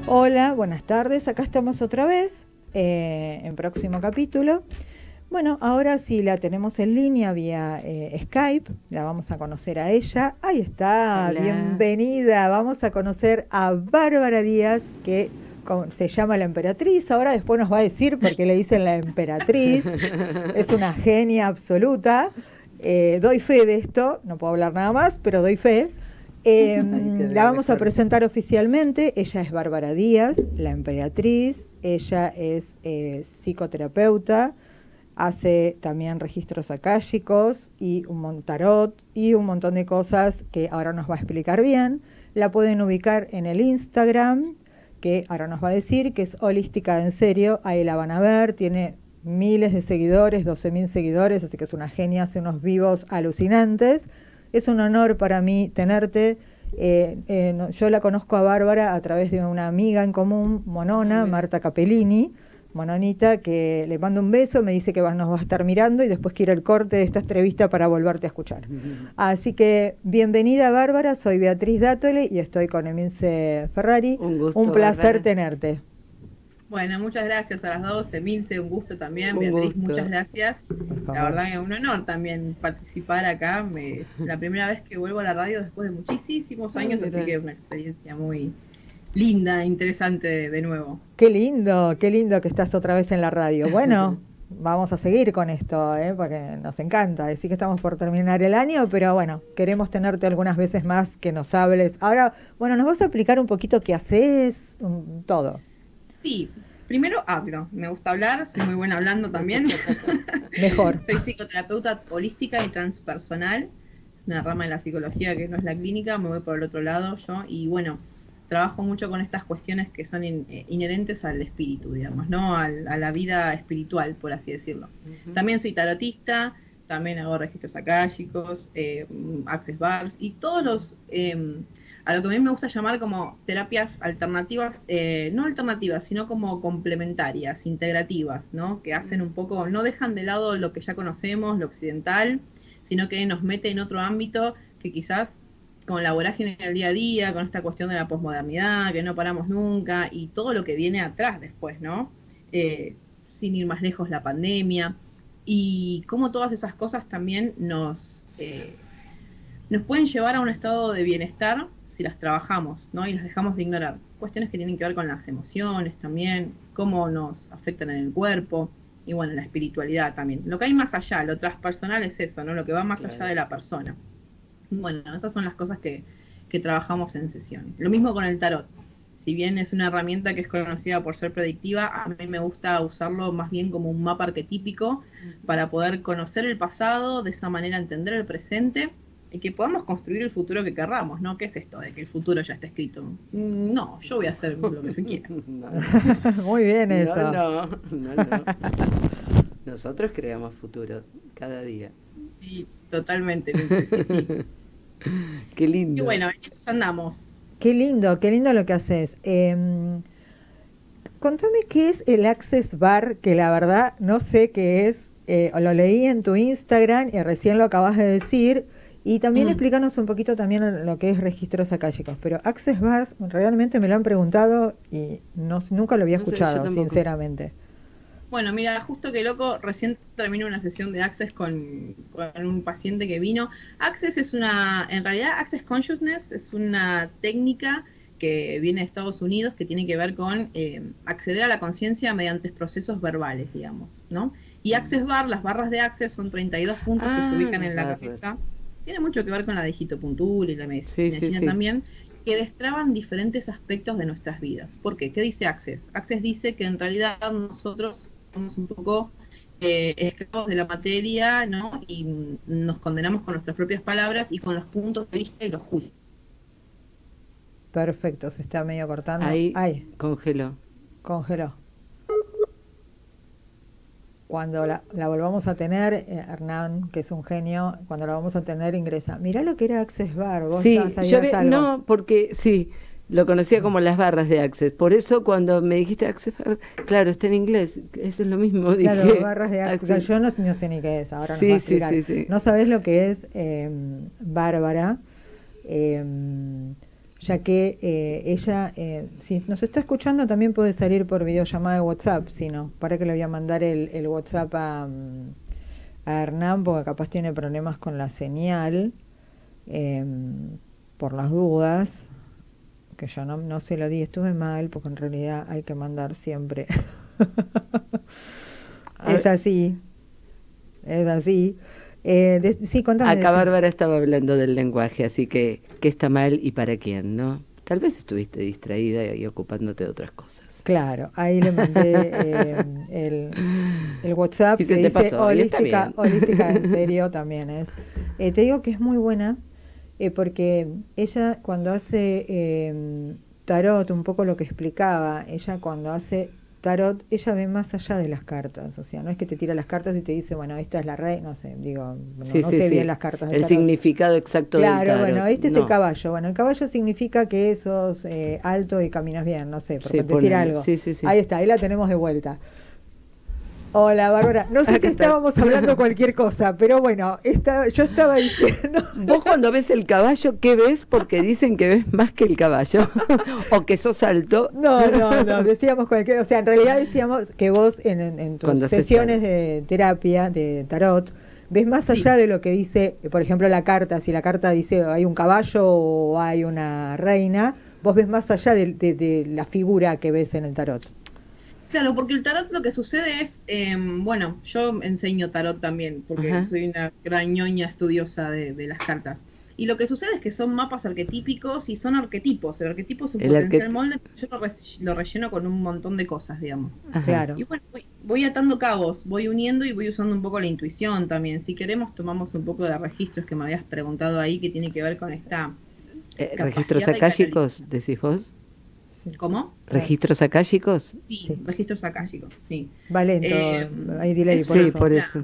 Hola, buenas tardes. Acá estamos otra vez en próximo capítulo. Bueno, ahora sí la tenemos en línea vía Skype. La vamos a conocer a ella. Ahí está, Hola. bienvenida. Vamos a conocer a Bárbara Díaz, que se llama la Emperatriz. Ahora después nos va a decir por qué le dicen la Emperatriz. Es una genia absoluta. Doy fe de esto, no puedo hablar nada más, pero doy fe. Ay, te La veo vamos a mejor. presentar oficialmente. Ella es Bárbara Díaz, la Emperatriz. Ella es psicoterapeuta, hace también registros akáshicos y tarot y un montón de cosas que ahora nos va a explicar bien. La pueden ubicar en el Instagram, que ahora nos va a decir, que es Holística en Serio. Ahí la van a ver, tiene miles de seguidores, 12.000 seguidores, así que es una genia, hace unos vivos alucinantes. Es un honor para mí tenerte. Yo la conozco a Bárbara a través de una amiga en común, Ah, Monona, mira. Marta Capellini, Mononita, que le mando un beso, me dice que nos va a estar mirando y después quiero el corte de esta entrevista para volverte a escuchar. Así que bienvenida Bárbara, soy Beatriz Dátole y estoy con Emilce Ferrari. Un Un gusto, placer Bárbara. tenerte. Bueno, muchas gracias a las dos, Emilce, un gusto también, Un Beatriz, muchas gusto. gracias. Por La favor. verdad que es un honor también participar acá, es la primera vez que vuelvo a la radio después de muchísimos Ah, años, así mira. que es una experiencia muy linda, interesante de nuevo. Qué lindo que estás otra vez en la radio. Bueno, vamos a seguir con esto, porque nos encanta. Decir que estamos por terminar el año, pero bueno, queremos tenerte algunas veces más que nos hables. Ahora, bueno, nos vas a explicar un poquito qué haces, todo. Sí, primero hablo, me gusta hablar, soy muy buena hablando también. Mejor. Soy psicoterapeuta holística y transpersonal, es una rama de la psicología que no es la clínica, me voy por el otro lado yo y bueno, trabajo mucho con estas cuestiones que son inherentes al espíritu, digamos, ¿no? A la vida espiritual, por así decirlo. Ujú. También soy tarotista, también hago registros akáshicos, access bars y todos los... a lo que a mí me gusta llamar como terapias alternativas, no alternativas, sino como complementarias, integrativas, ¿no? Que hacen un poco, no dejan de lado lo que ya conocemos, lo occidental, sino que nos mete en otro ámbito que quizás con la vorágine del día a día, con esta cuestión de la posmodernidad, que no paramos nunca, y todo lo que viene atrás después, ¿no? Sin ir más lejos, la pandemia, y cómo todas esas cosas también nos pueden llevar a un estado de bienestar si las trabajamos, ¿no? Y las dejamos de ignorar. Cuestiones que tienen que ver con las emociones también, cómo nos afectan en el cuerpo, y bueno, la espiritualidad también. Lo que hay más allá, lo transpersonal es eso, ¿no? Lo que va más allá Claro. de la persona. Bueno, esas son las cosas que trabajamos en sesión. Lo mismo con el tarot. Si bien es una herramienta que es conocida por ser predictiva, a mí me gusta usarlo más bien como un mapa arquetípico para poder conocer el pasado, de esa manera entender el presente y que podamos construir el futuro que querramos, ¿no? ¿Qué es esto de que el futuro ya está escrito? No, yo voy a hacer lo que yo quiera. No, no. Muy bien No, eso. no, no, no. Nosotros creamos futuro cada día. Sí, totalmente, sí, sí. Qué Y lindo. bueno, en eso andamos. Qué lindo lo que haces. Contame qué es el Access Bar, que la verdad no sé qué es. Lo leí en tu Instagram y recién lo acabas de decir. Y también Mm. explícanos un poquito también lo que es registros akáshicos. Pero Access Bars realmente me lo han preguntado y no, nunca lo había No sé, yo escuchado, tampoco. sinceramente. Bueno, mira, justo que loco, recién terminé una sesión de Access con un paciente que vino. Access es en realidad Access Consciousness es una técnica que viene de Estados Unidos que tiene que ver con acceder a la conciencia mediante procesos verbales, digamos, ¿no? Y Access Bar, las barras de Access son 32 puntos que se Ah, ubican las en la barras. cabeza. Tiene mucho que ver con la digitopuntura y la Sí, medicina sí, china sí. también, que destraban diferentes aspectos de nuestras vidas. ¿Por qué? ¿Qué dice Access? Access dice que en realidad nosotros somos un poco esclavos de la materia, ¿no? Y nos condenamos con nuestras propias palabras y con los puntos de vista y los juicios. Perfecto, se está medio cortando. Ahí Ay, congeló. congeló. Cuando la volvamos a tener, Hernán, que es un genio, cuando la vamos a tener ingresa. Mirá lo que era Access Bar, vos ya Sí, yo sabías algo. no, porque sí, lo conocía como las barras de Access. Por eso cuando me dijiste Access, claro, está en inglés. Eso es lo mismo, Claro, dije. barras de Access. Access. Yo no sé ni qué es, ahora nos va a Sí, sí, explicar. sí, sí. No sabés lo que es Bárbara. Eh, ya que ella, si nos está escuchando, también puede salir por videollamada de WhatsApp, si no, para que le voy a mandar el WhatsApp a Hernán, porque capaz tiene problemas con la señal, por las dudas, que yo no se lo di, estuve mal, porque en realidad hay que mandar siempre. Es así, es así. Sí, contame. Acá Bárbara estaba hablando del lenguaje, así que ¿qué está mal y para quién, no? Tal vez estuviste distraída y ocupándote de otras cosas. Claro, ahí le mandé el WhatsApp Y que se te dice pasó, y está bien. holística en serio también es. Te digo que es muy buena porque ella cuando hace tarot, un poco lo que explicaba, ella cuando hace tarot, ella ve más allá de las cartas, o sea, no es que te tira las cartas y te dice, bueno, esta es la reina, no sé, digo, no sé bien las cartas del el tarot. significado exacto del tarot. Claro, bueno, este es el caballo. Bueno, el caballo significa que sos alto y caminas bien, no sé, por decir algo. Sí. Ahí está, ahí la tenemos de vuelta. Hola, Bárbara. No sé si estábamos hablando cualquier cosa, pero bueno, yo estaba diciendo... Vos cuando ves el caballo, ¿qué ves? Porque dicen que ves más que el caballo, o que sos alto. No, decíamos cualquier... O sea, en realidad decíamos que vos en tus sesiones de terapia, de tarot, ves más allá de lo que dice, por ejemplo, la carta. Si la carta dice hay un caballo o hay una reina, vos ves más allá de la figura que ves en el tarot. Claro, porque el tarot lo que sucede es, bueno, yo enseño tarot también, porque soy una gran ñoña estudiosa de las cartas. Y lo que sucede es que son mapas arquetípicos y son arquetipos. El arquetipo es un potencial molde, yo lo relleno con un montón de cosas, digamos. Claro. Y bueno, voy atando cabos, voy uniendo y voy usando un poco la intuición también. Si queremos, tomamos un poco de registros que me habías preguntado ahí, que tiene que ver con esta... ¿Registros akáshicos, decís vos? ¿Cómo? ¿Registros akáshicos? Sí, registros akáshicos, sí. Va lento, hay delay por eso.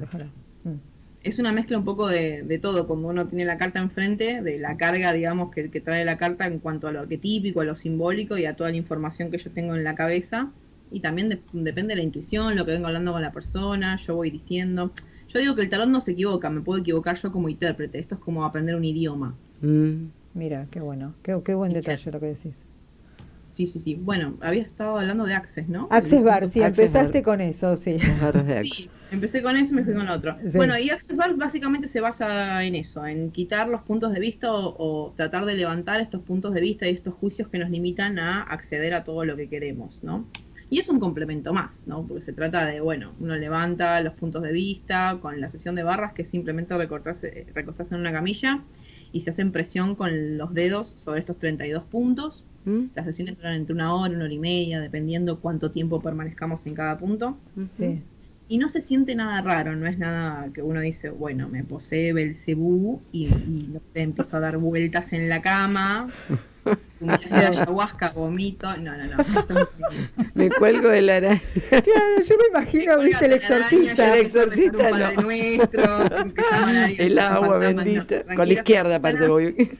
Es una mezcla un poco de todo, como uno tiene la carta enfrente, de la carga, digamos, que trae la carta en cuanto a lo arquetípico, a lo simbólico y a toda la información que yo tengo en la cabeza. Y también depende de la intuición, lo que vengo hablando con la persona, yo voy diciendo. Yo digo que el tarot no se equivoca, me puedo equivocar yo como intérprete, esto es como aprender un idioma. Mira, qué bueno, qué buen detalle lo que decís. Sí. Bueno, había estado hablando de Access, ¿no? Access Bar, sí, empezaste con eso, sí. Sí, empecé con eso y me fui con otro. Sí. Bueno, y Access Bar básicamente se basa en eso, en quitar los puntos de vista o tratar de levantar estos puntos de vista y estos juicios que nos limitan a acceder a todo lo que queremos, ¿no? Y es un complemento más, ¿no? Porque se trata de, bueno, uno levanta los puntos de vista con la sesión de barras, que es simplemente recostarse en una camilla y se hacen presión con los dedos sobre estos 32 puntos. Las sesiones duran entre 1 hora, 1 hora y media, dependiendo cuánto tiempo permanezcamos en cada punto. Sí. Y no se siente nada raro, no es nada que uno dice, bueno, me posee Belcebú y no sé, empiezo a dar vueltas en la cama, un viaje de ayahuasca, vomito. No. Me cuelgo de la araña. Claro, yo me imagino, viste, el exorcista. El exorcista, no. Nuestro, el agua bendita. Con la izquierda, aparte voy.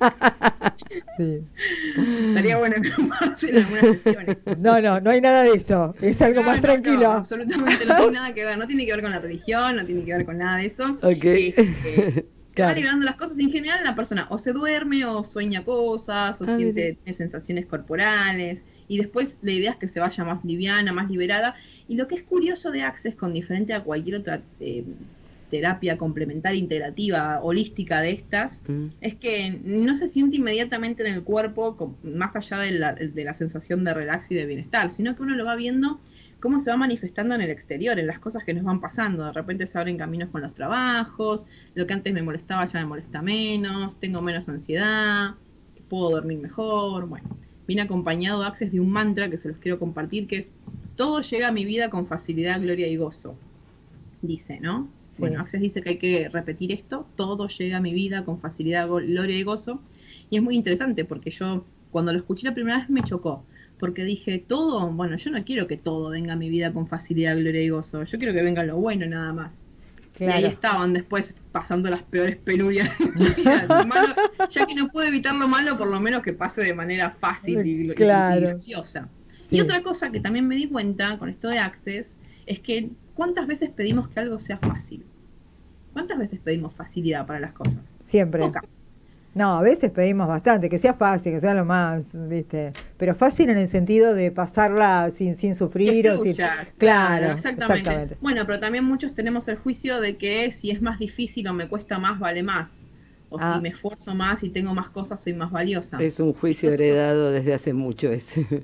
Sí. Estaría bueno que lo pasen algunas sesiones. No hay nada de eso. Es algo más tranquilo. No, absolutamente no tiene nada que ver. No tiene que ver con la religión, no tiene que ver con nada de eso. Okay. Se va liberando las cosas. En general, la persona o se duerme, o sueña cosas, o tiene sensaciones corporales. Y después la idea es que se vaya más liviana, más liberada. Y lo que es curioso de Access, con diferente a cualquier otra terapia complementaria, integrativa, holística de estas, es que no se siente inmediatamente en el cuerpo, más allá de la sensación de relax y de bienestar, sino que uno lo va viendo cómo se va manifestando en el exterior, en las cosas que nos van pasando. De repente se abren caminos con los trabajos, lo que antes me molestaba ya me molesta menos, tengo menos ansiedad, puedo dormir mejor. Bueno, viene acompañado Access de un mantra que se los quiero compartir, que es: todo llega a mi vida con facilidad, gloria y gozo. Dice, ¿no? Sí. Bueno, Access dice que hay que repetir esto: todo llega a mi vida con facilidad, gloria y gozo. Y es muy interesante porque yo, cuando lo escuché la primera vez, me chocó. Porque dije, todo, bueno, yo no quiero que todo venga a mi vida con facilidad, gloria y gozo. Yo quiero que venga lo bueno nada más. Claro. Y ahí estaban después pasando las peores penurias de mi vida. Malo, ya que no pude evitar lo malo, por lo menos que pase de manera fácil y graciosa. Sí. Y otra cosa que también me di cuenta con esto de Access es que ¿cuántas veces pedimos que algo sea fácil? ¿Cuántas veces pedimos facilidad para las cosas? Siempre. Pocas. No, a veces pedimos bastante, que sea fácil, que sea lo más, ¿viste? Pero fácil en el sentido de pasarla sin sufrir Que o sin... fluya, Claro, exactamente. Bueno, pero también muchos tenemos el juicio de que si es más difícil o me cuesta más, vale más. O si me esfuerzo más y tengo más cosas, soy más valiosa. Es un juicio heredado desde hace mucho ese.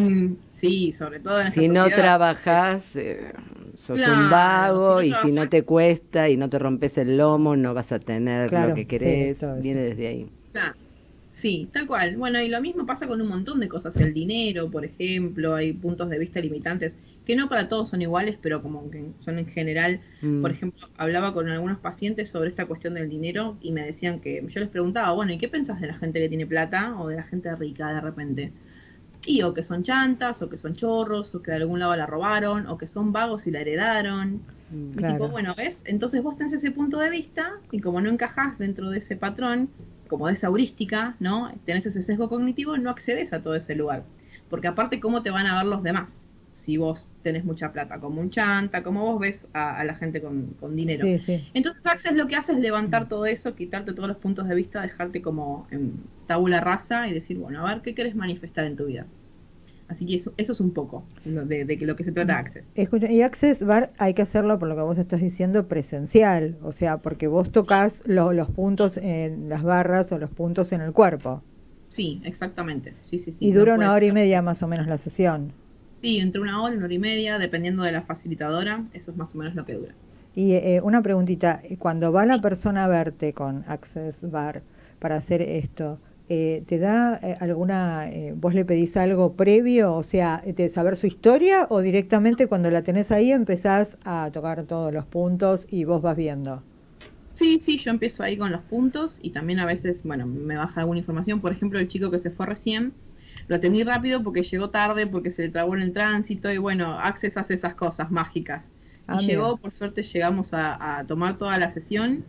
Sí, sobre todo en esta Si no sociedad. trabajás, sos un vago, si y si no te cuesta y no te rompes el lomo, no vas a tener Claro, lo que sí, querés. esto es Viene así. desde ahí. Claro. Sí, tal cual. Bueno, y lo mismo pasa con un montón de cosas. El dinero, por ejemplo, hay puntos de vista limitantes que no para todos son iguales, pero como que son en general. Por ejemplo, hablaba con algunos pacientes sobre esta cuestión del dinero y me decían que yo les preguntaba, bueno, ¿y qué pensás de la gente que tiene plata o de la gente rica de repente? Y o que son chantas, o que son chorros, o que de algún lado la robaron, o que son vagos y la heredaron. Y Claro. tipo, bueno, ¿ves? Entonces vos tenés ese punto de vista y como no encajás dentro de ese patrón, como de esa heurística, ¿no? Tenés ese sesgo cognitivo, no accedes a todo ese lugar. Porque aparte, ¿cómo te van a ver los demás? Si vos tenés mucha plata, como un chanta, como vos ves a la gente con dinero. Sí, sí. Entonces Access lo que hace es levantar todo eso, quitarte todos los puntos de vista, dejarte como en tabula rasa y decir, bueno, a ver, ¿qué querés manifestar en tu vida? Así que eso es un poco de lo que se trata Access. Escucha, y Access Bar hay que hacerlo, por lo que vos estás diciendo, presencial, o sea, porque vos tocas los puntos en las barras o los puntos en el cuerpo. Sí, exactamente. Sí. Y dura No una puede hora y ser. media más o menos la sesión. Sí, entre una hora y media, dependiendo de la facilitadora, eso es más o menos lo que dura. Y una preguntita, cuando va la persona a verte con Access Bar para hacer esto, ¿te da vos le pedís algo previo, o sea, de saber su historia, o directamente cuando la tenés ahí empezás a tocar todos los puntos y vos vas viendo? Sí, yo empiezo ahí con los puntos y también a veces, bueno, me baja alguna información. Por ejemplo, el chico que se fue recién, lo atendí rápido porque llegó tarde, porque se le trabó en el tránsito y bueno, Access hace esas cosas mágicas. Ah, Y llegó, bien. por suerte llegamos a tomar toda la sesión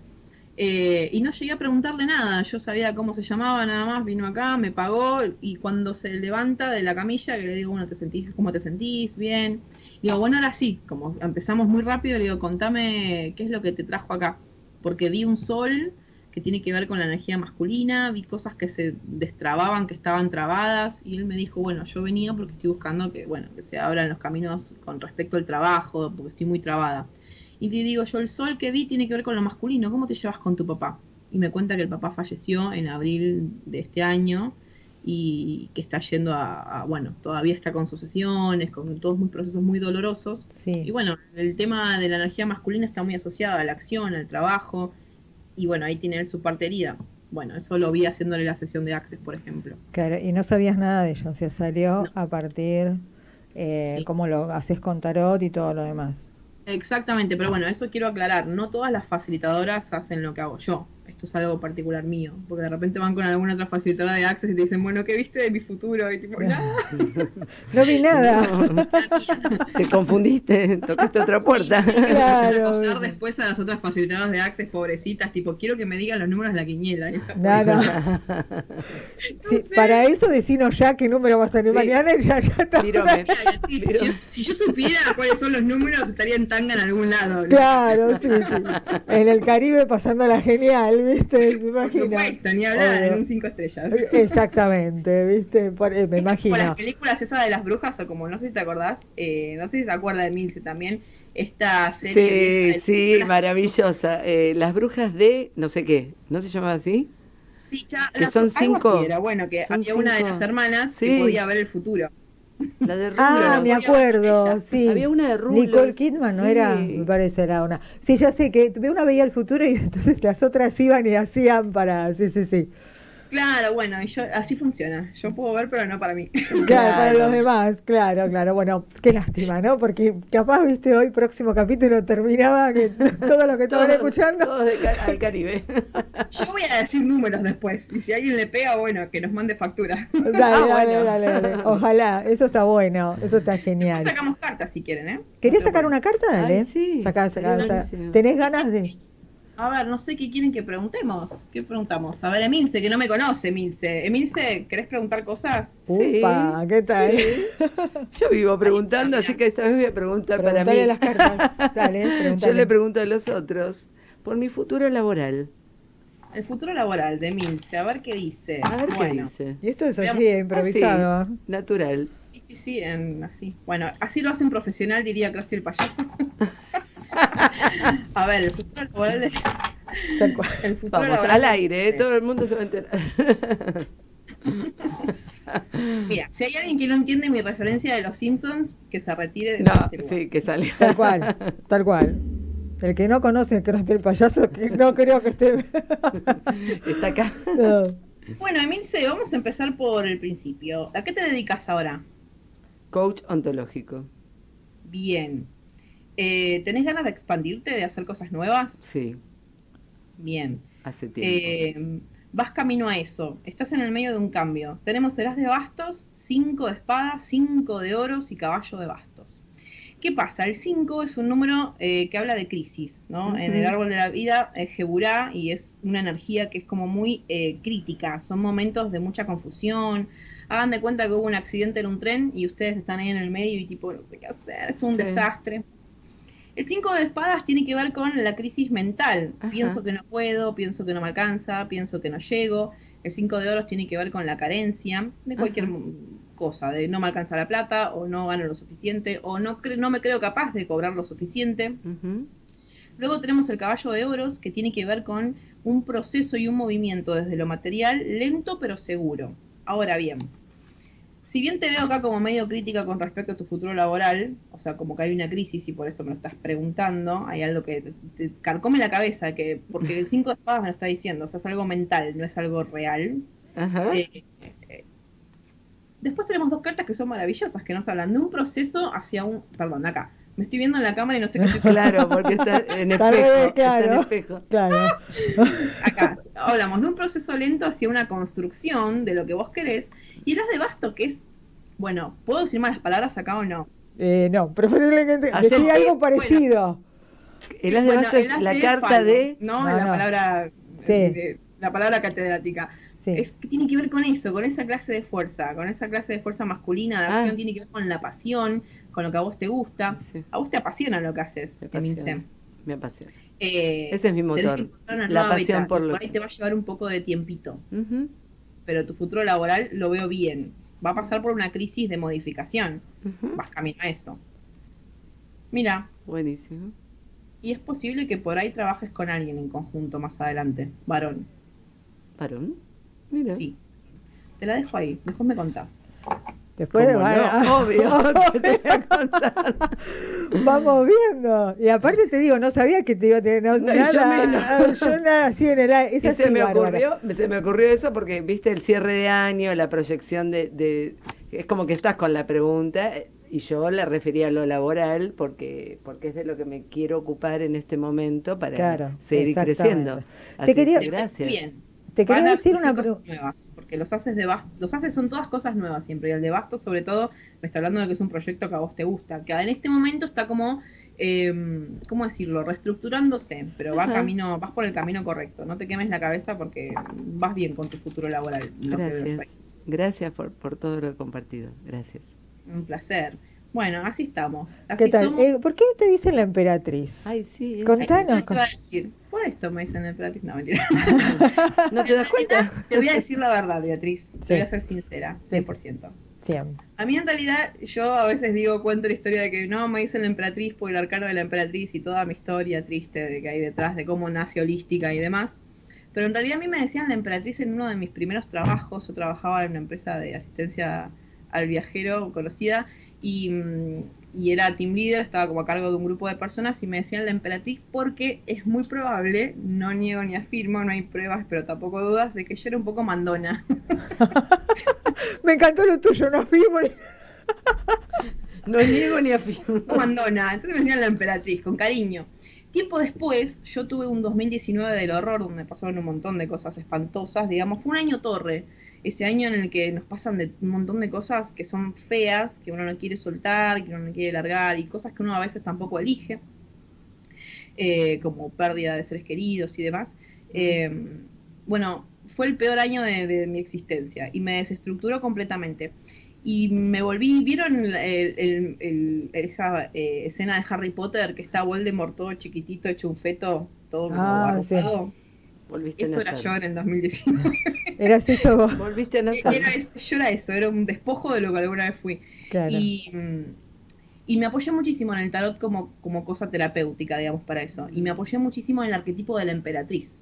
y no llegué a preguntarle nada. Yo sabía cómo se llamaba nada más, vino acá, me pagó y cuando se levanta de la camilla, que le digo, bueno, ¿cómo te sentís? Bien. Digo, bueno, ahora sí, como empezamos muy rápido, le digo, contame qué es lo que te trajo acá. Porque vi un sol que tiene que ver con la energía masculina, vi cosas que se destrababan, que estaban trabadas, y él me dijo, bueno, yo venía porque estoy buscando que se abran los caminos con respecto al trabajo, porque estoy muy trabada. Y le digo, yo el sol que vi tiene que ver con lo masculino, ¿cómo te llevas con tu papá? Y me cuenta que el papá falleció en abril de este año, y que está yendo bueno, todavía está con sus sesiones, con todos muy procesos muy dolorosos. Sí. Y bueno, el tema de la energía masculina está muy asociado a la acción, al trabajo, y bueno, ahí tiene él su parte herida. Bueno, eso lo vi haciéndole la sesión de Access, por ejemplo. Claro, y no sabías nada de ella, o sea, salió No. a partir Sí. cómo lo haces con tarot y todo lo demás. Exactamente, pero bueno, eso quiero aclarar, no todas las facilitadoras hacen lo que hago yo, esto es algo particular mío, porque de repente van con alguna otra facilitadora de Access y te dicen, bueno, ¿qué viste de mi futuro? Y tipo, nada. No vi nada. No, te confundiste, tocaste otra puerta. Claro. Acosar después a las otras facilitadoras de Access, pobrecitas, tipo, quiero que me digan los números de la quiniela. Nada. Sí, sé. para eso decinos ya qué número va a salir Sí. mañana y ya está. Tírame. Si yo supiera cuáles son los números, estaría en tanga en algún lado, ¿no? Claro, sí. En el Caribe pasándola genial, ¿viste? ¿Se Por imagina? supuesto, ni hablar, Obvio. en un 5 estrellas. Exactamente, ¿viste? Me Como las imagino. películas esas de las brujas, o como, no sé si te acordás, no sé si se acuerda de Milce también, esta serie Sí, sí, maravillosa. Las brujas de no sé qué, ¿no se llamaba así? Sí, ya, que son algo 5. así era, bueno, que Son había una de 5. las hermanas Sí. que podía ver el futuro. La de rulos. Ah, me acuerdo, Ella. sí. Había una de rulos. Nicole Kidman, ¿no Sí. era? Me parece era una. Sí, ya sé que una veía el futuro y entonces las otras iban y hacían para. Sí. Claro, bueno, y yo, así funciona. Yo puedo ver, pero no para mí. Claro, para los demás, claro. Bueno, qué lástima, ¿no? Porque capaz, viste, hoy próximo capítulo terminaba que todo lo que estaban escuchando. Todos al Caribe. Yo voy a decir números después. Y si alguien le pega, bueno, que nos mande factura. Dale. Ojalá, eso está bueno, eso está genial. Sacamos cartas si quieren, ¿eh? ¿Querés sacar una carta? Dale. Ay, sí. Sacá. Buenísimo. ¿Tenés ganas de...? A ver, no sé qué quieren que preguntemos. ¿Qué preguntamos? A ver, Emilce, que no me conoce, Emilce. Emilce, ¿querés preguntar cosas? Sí. Upa, ¿qué tal? Sí. Yo vivo preguntando, así que esta vez voy a preguntar para mí. Preguntale las cartas. Dale, preguntale. Yo le pregunto a los otros por mi futuro laboral. El futuro laboral de Milce, a ver qué dice. A ver qué Bueno, dice. Y esto es Veamos. así, improvisado. Así, natural. sí, así. Bueno, así lo hace un profesional, diría Krusty el payaso. A ver, el futuro laboral de... Tal cual. El futuro Vamos, laboral al de aire, Milce. todo el mundo se va a enterar. Mira, si hay alguien que no entiende mi referencia de los Simpsons, que se retire de No, este lugar. sí, que salió. Tal cual, tal cual. El que no conoce que no esté el payaso, que no creo que esté. Está acá. No. Bueno, Emilce, vamos a empezar por el principio. ¿A qué te dedicas ahora? Coach ontológico. Bien. ¿Tenés ganas de expandirte, de hacer cosas nuevas? Sí, Bien. hace tiempo. Vas camino a eso. Estás en el medio de un cambio. Tenemos el as de bastos, 5 de espadas, 5 de oros y caballo de bastos. ¿Qué pasa? El 5 es un número que habla de crisis, ¿no? En el árbol de la vida es Geburá y es una energía que es como muy crítica. Son momentos de mucha confusión. Hagan de cuenta que hubo un accidente en un tren y ustedes están ahí en el medio y tipo, no sé qué hacer, es un desastre. El 5 de espadas tiene que ver con la crisis mental. Ajá. Pienso que no puedo, pienso que no me alcanza, pienso que no llego. El 5 de oros tiene que ver con la carencia de cualquier cosa, de no me alcanza la plata, o no gano lo suficiente, o no me creo capaz de cobrar lo suficiente. Luego tenemos el caballo de oros, que tiene que ver con un proceso y un movimiento desde lo material, lento pero seguro. Ahora bien, si bien te veo acá como medio crítica con respecto a tu futuro laboral, o sea, como que hay una crisis y por eso me lo estás preguntando, hay algo que te carcome la cabeza, porque el 5 de espadas me lo está diciendo, o sea, es algo mental, no es algo real. Ajá. Después tenemos 2 cartas que son maravillosas, que nos hablan de un proceso hacia un... Perdón, acá. Me estoy viendo en la cámara y no sé qué estoy... Claro, porque está en Tal espejo. vez, Está en claro. espejo. Claro. Acá hablamos de un proceso lento hacia una construcción de lo que vos querés. Y el as de basto, que es... Bueno, ¿puedo decir malas palabras acá o no? No, preferiblemente Hacer- decir algo parecido. El as de Bueno, basto el es as la de carta Falo, de... ¿no? No, La no. palabra... Sí. La palabra catedrática. Sí. Es que tiene que ver con eso, con esa clase de fuerza, masculina de acción, tiene que ver con la pasión, con lo que a vos te gusta. Sí. A vos te apasiona lo que haces, Me Emilce. apasiona. Me apasiona. Ese es mi motor, la pasión por lo ahí te va a llevar un poco de tiempito, Ujú, pero tu futuro laboral lo veo bien. Va a pasar por una crisis de modificación. ujú. Vas camino a eso. Mira, Buenísimo. y es posible que por ahí trabajes con alguien en conjunto más adelante, varón. ¿Varón? Mira. Sí. Te la dejo ahí, después me contás. Después ¿Cómo no? Obvio que te voy a contar. vamos viendo. Y aparte te digo, no sabía que te iba a tener No, y yo menos. yo nada así en el aire. Es Y así, se me Bárbara. ocurrió eso porque viste el cierre de año, la proyección es como que estás con la pregunta y yo la refería a lo laboral porque es de lo que me quiero ocupar en este momento para Claro, seguir exactamente. creciendo. Te quería- que gracias. Bien. Te quería Van a decir surgir una cosas pregunta. nuevas, porque los haces son todas cosas nuevas siempre, y el de Bastos sobre todo me está hablando de que es un proyecto que a vos te gusta, que en este momento está como, ¿cómo decirlo? Reestructurándose, pero vas por el camino correcto, no te quemes la cabeza porque vas bien con tu futuro laboral. lo que ves Gracias. ahí. Gracias por todo lo compartido. Gracias. Un placer. Bueno, así estamos. Así ¿Qué tal? somos. ¿Por qué te dicen la emperatriz? Ay, sí. Contanos. Eso les iba a decir. Por esto me dicen emperatriz. No, mentira. ¿No te das cuenta? Te voy a decir la verdad, Beatriz. Te voy a Sí. ser sincera, 100%. Siempre. A mí en realidad, yo a veces cuento la historia de que no, me dicen la emperatriz por el arcano de la emperatriz y toda mi historia triste de que hay detrás de cómo nace holística y demás. Pero en realidad a mí me decían la emperatriz en uno de mis primeros trabajos. Yo trabajaba en una empresa de asistencia al viajero conocida y era team leader, estaba como a cargo de un grupo de personas y me decían la emperatriz porque es muy probable, no niego ni afirmo, no hay pruebas pero tampoco dudas de que yo era un poco mandona. Me encantó lo tuyo, no afirmo. No niego ni afirmo. Mandona, entonces me decían la emperatriz, con cariño. Tiempo después, yo tuve un 2019 del horror, donde pasaron un montón de cosas espantosas, digamos, fue un año torre, ese año en el que nos pasan un montón de cosas que son feas, que uno no quiere soltar, que uno no quiere largar, y cosas que uno a veces tampoco elige, como pérdida de seres queridos y demás. Bueno, fue el peor año de mi existencia, y me desestructuró completamente. Y me volví, ¿vieron esa escena de Harry Potter que está Voldemort todo chiquitito, hecho un feto, todo como arrugado? Volviste a Eso era nacer. yo en el 2019. ¿Eras eso vos? Volviste a nacer. Yo era eso, era un despojo de lo que alguna vez fui. Claro. Y me apoyé muchísimo en el tarot como cosa terapéutica, digamos, para eso. Y me apoyé muchísimo en el arquetipo de la emperatriz.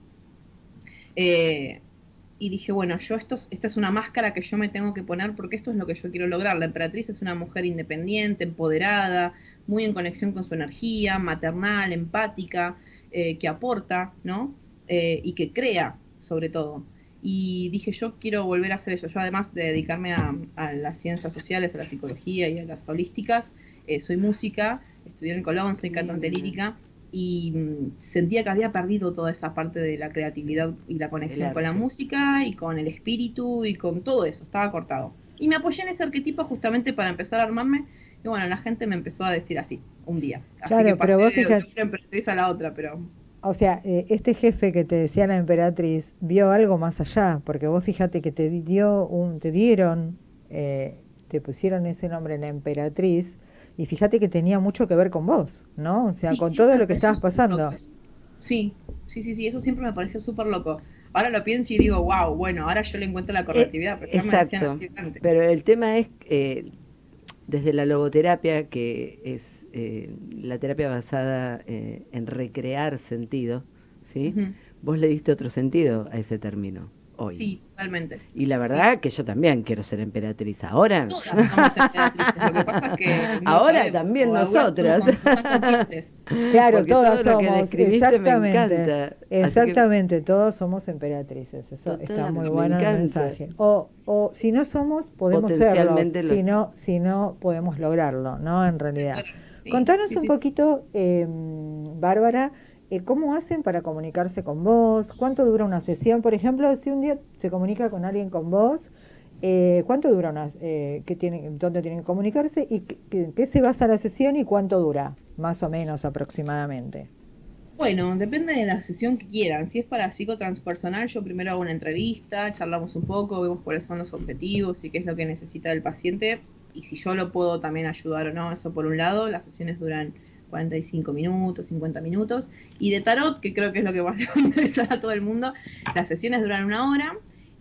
Y dije, bueno, esta es una máscara que yo me tengo que poner porque esto es lo que yo quiero lograr. La emperatriz es una mujer independiente, empoderada, muy en conexión con su energía, maternal, empática, que aporta, ¿no? Y que crea, sobre todo. Y dije, yo quiero volver a hacer eso. Yo, además de dedicarme a las ciencias sociales, a la psicología y a las holísticas, soy música, estudié en Colón, soy cantante lírica, y sentía que había perdido toda esa parte de la creatividad y la conexión con la música y con el espíritu y con todo eso, estaba cortado. Y me apoyé en ese arquetipo justamente para empezar a armarme, y bueno, la gente me empezó a decir así, un día. Así claro, que pasé pero vos de fíjate, una emperatriz a la otra, pero... o sea, este jefe que te decía la emperatriz vio algo más allá, porque vos fíjate que te dieron, te pusieron ese nombre, la emperatriz, y fíjate que tenía mucho que ver con vos, ¿no? O sea, Sí, con siempre todo me lo que pareció estabas súper pasando. loco eso. Sí, eso siempre me pareció súper loco. Ahora lo pienso y digo, wow, bueno, ahora yo le encuentro la correctividad, pero ya me decían Exacto. así antes. Pero el tema es, desde la logoterapia, que es la terapia basada en recrear sentido, ¿sí? Ujú. Vos le diste otro sentido a ese término hoy. Sí, totalmente. Y la verdad que yo también quiero ser emperatriz. Ahora, Todas somos emperatrices, lo que pasa es que no lo ahora sabemos, también o algunas nosotras. somos tan conscientes. Claro, Porque todas todo lo que somos, describiste me exactamente, encanta. Así que exactamente, todos somos emperatrices, eso está total, muy me bueno el encanta. mensaje. O si no somos, podemos serlos, Potencialmente lo- si no podemos lograrlo, ¿no? En realidad. Sí, Contanos sí, un sí. poquito, Bárbara, ¿cómo hacen para comunicarse con vos? ¿Cuánto dura una sesión? Por ejemplo, si un día se comunica con alguien con vos, ¿cuánto dura dónde tienen que comunicarse y qué se basa la sesión y cuánto dura, más o menos aproximadamente? Bueno, depende de la sesión que quieran. Si es para psicotranspersonal, yo primero hago una entrevista, charlamos un poco, vemos cuáles son los objetivos y qué es lo que necesita el paciente y si yo lo puedo también ayudar o no. Eso por un lado, las sesiones duran 45 minutos, 50 minutos. Y de tarot, que creo que es lo que más le va a interesar a todo el mundo, las sesiones duran 1 hora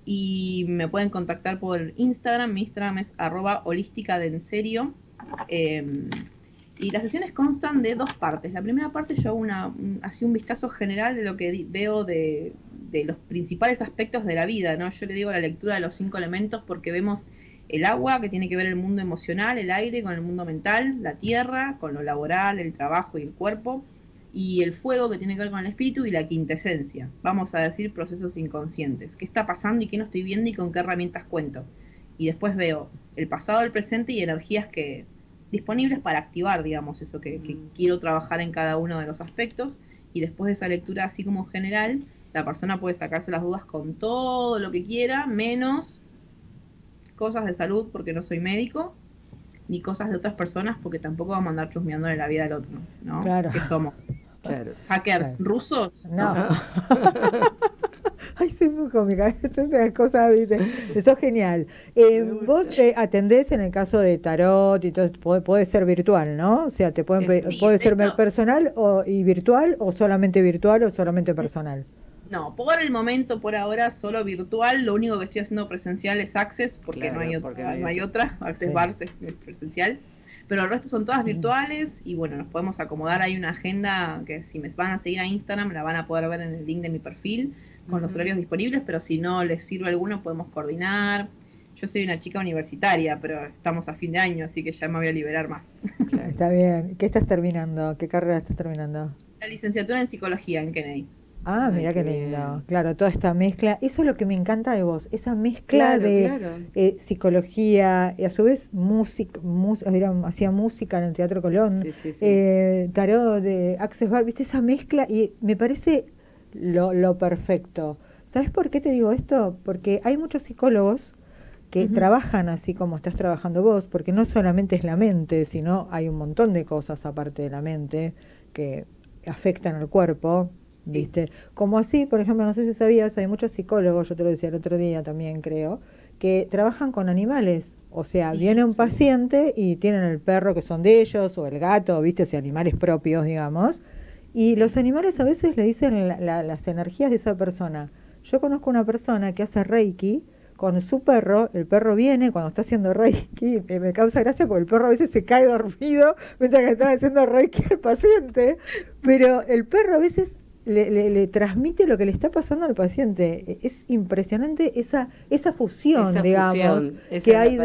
y me pueden contactar por Instagram. Mi Instagram es @holísticadenserio. Y las sesiones constan de 2 partes. La primera parte yo hago así un vistazo general de lo que veo de los principales aspectos de la vida, ¿no? Yo le digo la lectura de los 5 elementos porque vemos el agua, que tiene que ver el mundo emocional, el aire con el mundo mental, la tierra con lo laboral, el trabajo y el cuerpo, y el fuego, que tiene que ver con el espíritu, y la quintesencia, vamos a decir procesos inconscientes. ¿Qué está pasando y qué no estoy viendo y con qué herramientas cuento? Y después veo el pasado, el presente y energías que disponibles para activar, digamos, eso que quiero trabajar en cada uno de los aspectos. Y después de esa lectura así como general, la persona puede sacarse las dudas con todo lo que quiera, menos cosas de salud porque no soy médico, ni cosas de otras personas porque tampoco vamos a andar chusmeándole la vida al otro, ¿no? Claro. ¿Qué somos? Claro. ¿Hackers Claro. rusos? No. Ay, soy muy cómica, estas cosas, ¿viste? Eso es genial. Vos atendés en el caso de tarot y todo, puede ser virtual, ¿no? O sea, Sí, puede ser esto- personal y virtual o solamente personal. No, por el momento, por ahora, solo virtual. Lo único que estoy haciendo presencial es Access, porque Claro, no hay porque otra. No hay otra. otra. Access Sí. Bars es presencial. Pero el resto son todas virtuales y bueno, nos podemos acomodar. Hay una agenda que si me van a seguir a Instagram la van a poder ver en el link de mi perfil con los horarios disponibles, pero si no les sirve alguno podemos coordinar. Yo soy una chica universitaria, pero estamos a fin de año, así que ya me voy a liberar más. Está bien. ¿Qué estás terminando? ¿Qué carrera estás terminando? La licenciatura en psicología en Kennedy. Ah, Ay, mira qué qué lindo. bien. Claro, toda esta mezcla. Eso es lo que me encanta de vos, esa mezcla de Claro. psicología y a su vez hacía música en el Teatro Colón, Sí, sí. tarot de Access Bar, viste esa mezcla y me parece lo perfecto. ¿Sabes por qué te digo esto? Porque hay muchos psicólogos que Ujú. trabajan así como estás trabajando vos, porque no solamente es la mente, sino hay un montón de cosas aparte de la mente que afectan al cuerpo, ¿viste? Como así, por ejemplo, no sé si sabías, hay muchos psicólogos, yo te lo decía el otro día también creo, que trabajan con animales. O sea, Sí, viene un sí. paciente y tienen el perro que son de ellos, o el gato, ¿viste? O sea, animales propios, digamos, Y los animales a veces le dicen las energías de esa persona. Yo conozco una persona que hace Reiki con su perro, el perro viene cuando está haciendo Reiki, me causa gracia porque el perro a veces se cae dormido mientras que están haciendo Reiki al paciente, pero el perro a veces le transmite lo que le está pasando al paciente. Es impresionante esa fusión, digamos, que hay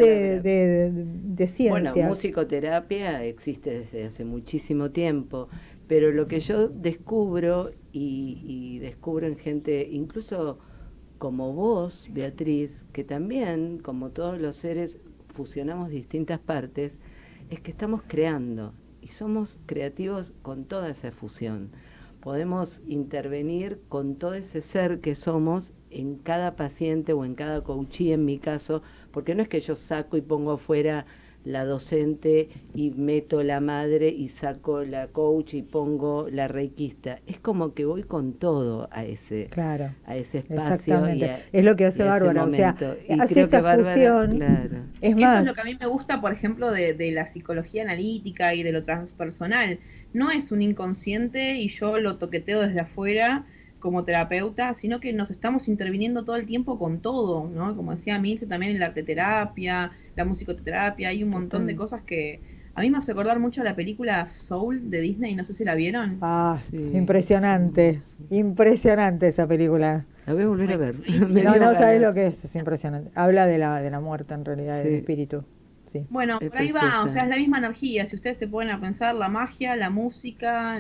de ciencia. Bueno, musicoterapia existe desde hace muchísimo tiempo, pero lo que yo descubro y descubro en gente, incluso como vos, Beatriz, que también, como todos los seres, fusionamos distintas partes, es que estamos creando y somos creativos con toda esa fusión. Podemos intervenir con todo ese ser que somos en cada paciente o en cada coachee, en mi caso, porque no es que yo saco y pongo afuera la docente y meto la madre y saco la coach y pongo la reikista. Es como que voy con todo a ese espacio. Es lo que hace Bárbara, o sea, hace esa fusión. Claro. Es Eso más, es lo que a mí me gusta, por ejemplo, de la psicología analítica y de lo transpersonal. No es un inconsciente y yo lo toqueteo desde afuera como terapeuta, sino que nos estamos interviniendo todo el tiempo con todo, ¿no? Como decía Milce, también en la arteterapia, la musicoterapia, hay un montón de cosas que a mí me hace acordar mucho a la película Soul de Disney, no sé si la vieron. Sí, impresionante, impresionante esa película. La voy a volver a ver. No sabes lo que es impresionante. Habla de la muerte en realidad, del espíritu. Sí. Bueno, por ahí va, o sea, es la misma energía, si ustedes se ponen a pensar, la magia, la música,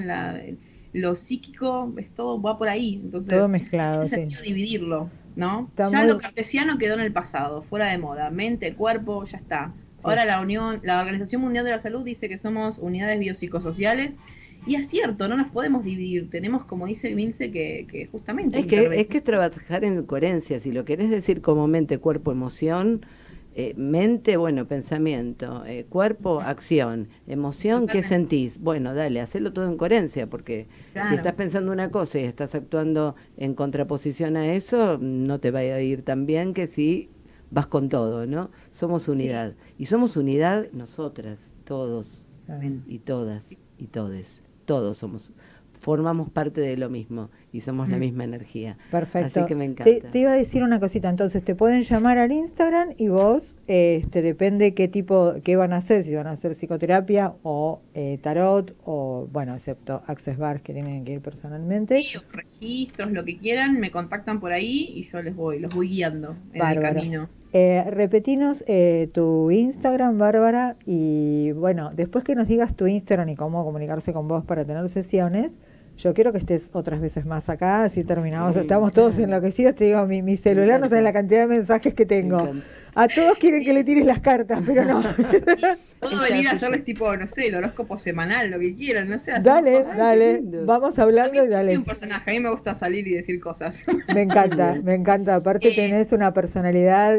lo psíquico, es todo, va por ahí. Entonces, todo mezclado, tiene sentido dividirlo, ¿no? Está ya lo cartesiano quedó en el pasado, fuera de moda, mente, cuerpo, ya está. Sí. Ahora la Organización Mundial de la Salud dice que somos unidades biopsicosociales, y es cierto, no nos podemos dividir, tenemos, como dice Milce, que justamente... Es que es trabajar en coherencia, si lo querés decir como mente, cuerpo, emoción... mente, bueno, pensamiento, cuerpo, acción, emoción, ¿qué sentís? Bueno, dale, hacelo todo en coherencia, porque si estás pensando una cosa y estás actuando en contraposición a eso, no te va a ir tan bien que si vas con todo, ¿no? Somos unidad, y somos unidad nosotras, todos, y todas, y todes, todos formamos parte de lo mismo y somos la misma energía. Perfecto. Así que me encanta. Te iba a decir una cosita, entonces te pueden llamar al Instagram y vos, depende qué van a hacer, si van a hacer psicoterapia o tarot o, bueno, excepto Access Bars que tienen que ir personalmente. Sí, o registros, lo que quieran, me contactan por ahí y yo los voy guiando en el camino. Repetinos tu Instagram, Bárbara, y bueno, después que nos digas tu Instagram y cómo comunicarse con vos para tener sesiones, yo quiero que estés otras veces más acá, así terminamos, estamos todos enloquecidos, te digo, mi celular no sabe la cantidad de mensajes que tengo. A todos quieren que le tires las cartas, pero no. Puedo venir a hacerles tipo, no sé, el horóscopo semanal, lo que quieran, no sé. Dale, vamos hablando y dale. Soy un personaje, a mí me gusta salir y decir cosas. Me encanta. Aparte tenés una personalidad,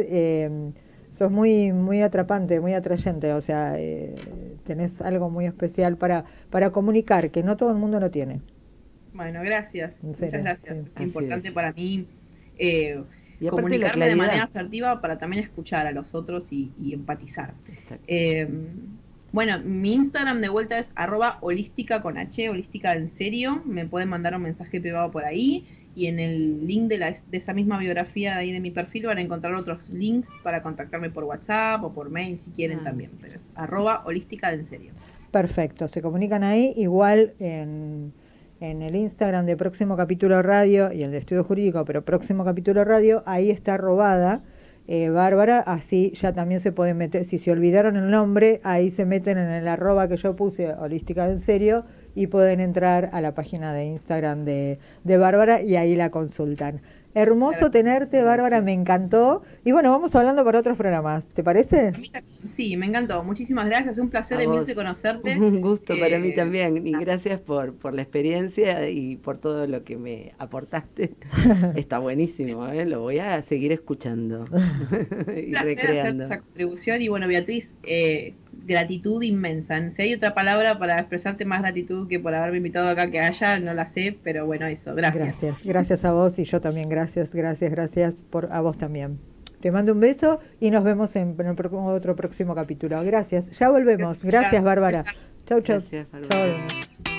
sos muy, muy atrapante, muy atrayente, o sea, tenés algo muy especial para comunicar, que no todo el mundo lo tiene. Bueno, gracias. Muchas gracias. Sí. Es importante para mí y comunicarme de manera asertiva para también escuchar a los otros y empatizar. Bueno, mi Instagram de vuelta es @holística con H, holística en serio. Me pueden mandar un mensaje privado por ahí y en el link de esa misma biografía de ahí de mi perfil van a encontrar otros links para contactarme por WhatsApp o por mail si quieren también. Pero es @holística en serio. Perfecto, se comunican ahí, igual en el Instagram de Próximo Capítulo Radio y el de Estudio Jurídico, pero Próximo Capítulo Radio, ahí está robada Bárbara, así ya también se pueden meter, si se olvidaron el nombre, ahí se meten en el @ que yo puse, Holística en Serio, y pueden entrar a la página de Instagram de Bárbara y ahí la consultan. Hermoso tenerte, Bárbara, me encantó. Y bueno, vamos hablando para otros programas, ¿te parece? Sí, me encantó. Muchísimas gracias. Un placer, Emilce, conocerte. Un gusto para mí también. Y gracias por la experiencia y por todo lo que me aportaste. Está buenísimo, ¿eh? Lo voy a seguir escuchando y recreando. Hacer esa contribución. Y bueno, Beatriz, gratitud inmensa. Si hay otra palabra para expresarte más gratitud que por haberme invitado acá que haya, no la sé, pero bueno, eso. Gracias. Gracias a vos y yo también. Gracias a vos también. Te mando un beso y nos vemos en otro próximo capítulo. Gracias. Ya volvemos. Gracias, Bárbara. Chau. Gracias, Bárbara. Chau.